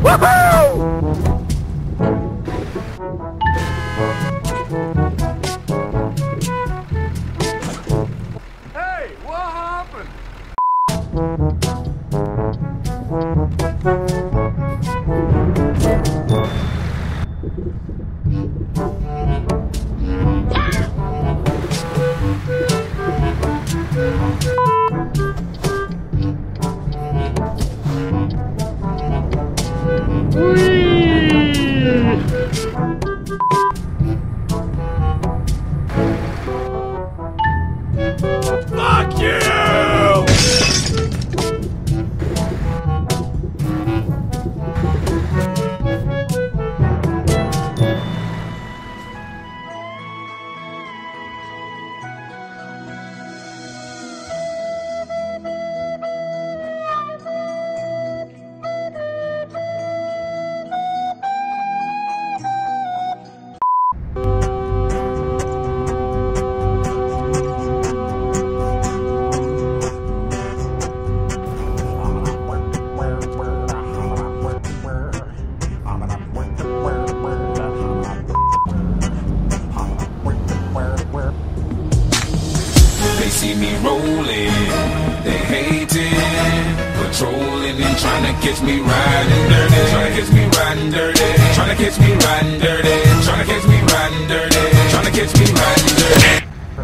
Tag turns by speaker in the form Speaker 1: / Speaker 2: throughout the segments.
Speaker 1: Hey, what happened? Fuck you!
Speaker 2: They see me rolling, they hating, patrolling and trying to catch me riding dirty, trying to catch me riding dirty, trying to catch me riding dirty, trying to catch me riding dirty, trying to catch me riding dirty.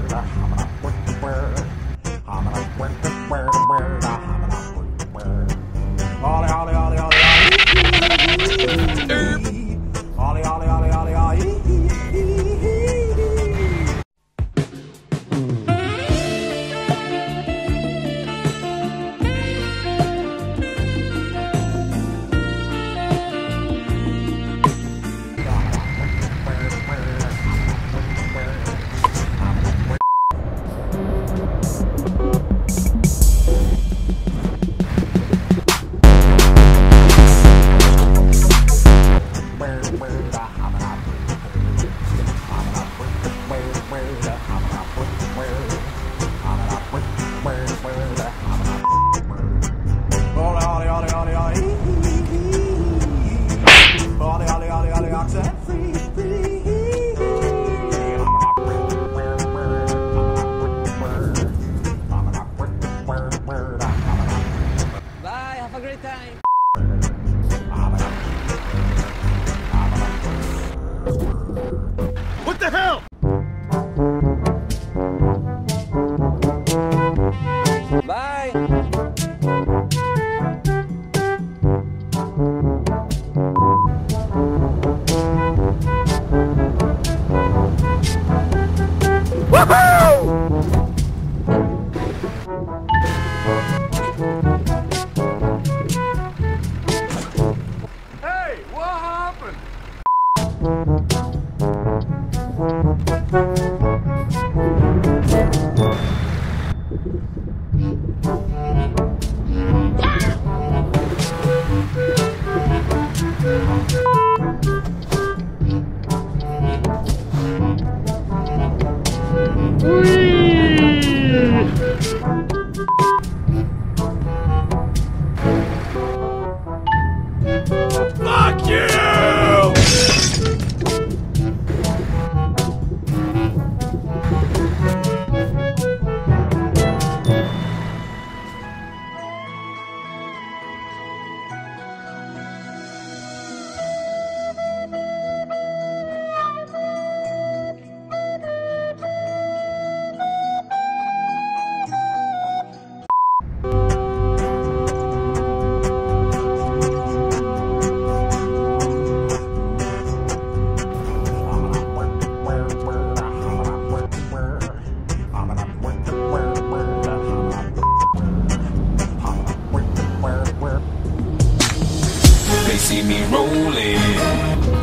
Speaker 3: Bye, have a great time.
Speaker 1: What the hell?
Speaker 3: Bye.
Speaker 1: Hey, what happened? Fuck you!
Speaker 2: They see me rolling,